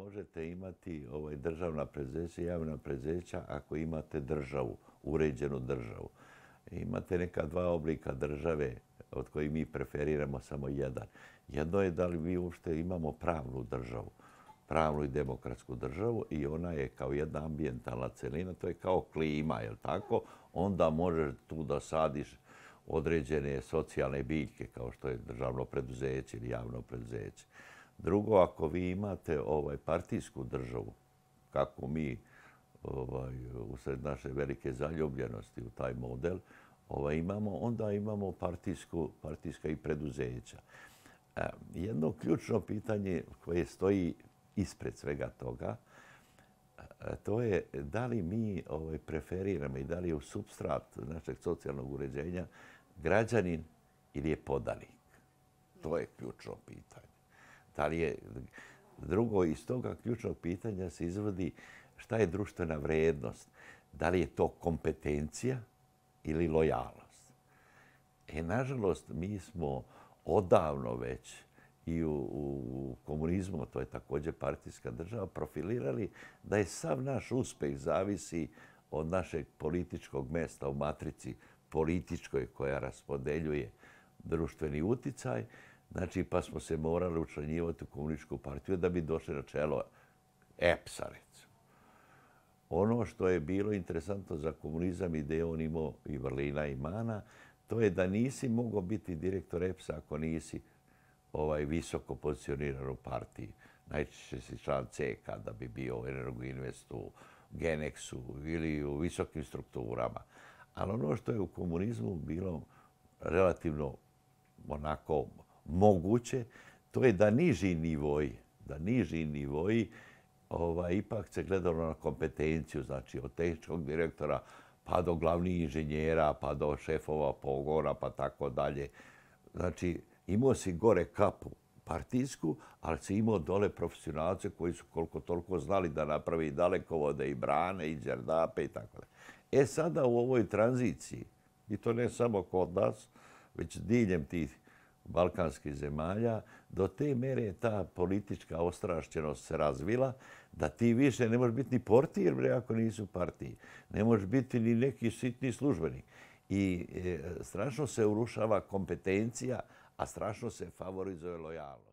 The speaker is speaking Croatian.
možete imati državna preduzeća, javna preduzeća ako imate državu, uređenu državu. Imate neka dva oblika države od kojih mi preferiramo samo jedan. Jedno je da li mi uopšte imamo pravnu državu, pravnu i demokratsku državu i ona je kao jedna ambijentalna celina, to je kao klima, je li tako? Onda možeš tu da sadiš određene socijalne biljke kao što je državno preduzeće ili javno preduzeće. Drugo, ako vi imate partijsku državu, kako mi usred naše velike zaljubljenosti u taj model imamo, onda imamo partijska i preduzeća. Jedno ključno pitanje koje stoji ispred svega toga, to je da li mi preferiramo i da li je u supstrat našeg socijalnog uređenja građanin ili je podanik. To je ključno pitanje. Da li je, drugo, iz toga ključnog pitanja se izvodi šta je društvena vrednost. Da li je to kompetencija ili lojalnost. Nažalost, mi smo odavno već i u komunizmu, to je također partijska država, profilirali da je sav naš uspeh zavisi od našeg političkog mesta u matrici političkoj koja raspodeljuje društveni uticaj. Znači, pa smo se morali učlanjivati u komunističku partiju da bi došli na čelo EPS-a, recimo. Ono što je bilo interesantno za komunizam i gdje on imao i vrlina i mana, to je da nisi mogao biti direktor EPS-a ako nisi visoko pozicioniran u partiji. Najčešće si član CK da bi bio u Energoinvestu, Genexu ili u visokim strukturama. Ali ono što je u komunizmu bilo relativno onako moguće, to je da niži nivoji ipak se gledalo na kompetenciju, znači od tehničkog direktora pa do glavnih inženjera, pa do šefova pogona, pa tako dalje. Znači, imao si gore kapu partijsku, ali si imao dole profesionalce koji su koliko toliko znali da napravi i dalekovode, i brane, i đerdape i tako dalje. Sada u ovoj tranziciji, i to ne samo kod nas, već diljem tih balkanskih zemalja, do te mere ta politička ostrašćenost se razvila da ti više ne možeš biti ni portir ako nisu partiji. Ne možeš biti ni neki sitni službenik. I strašno se urušava kompetencija, a strašno se favorizuje lojalnost.